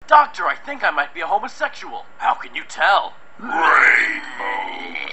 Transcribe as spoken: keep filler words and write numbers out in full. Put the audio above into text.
Doctor, I think I might be a homosexual. How can you tell? Rainbow.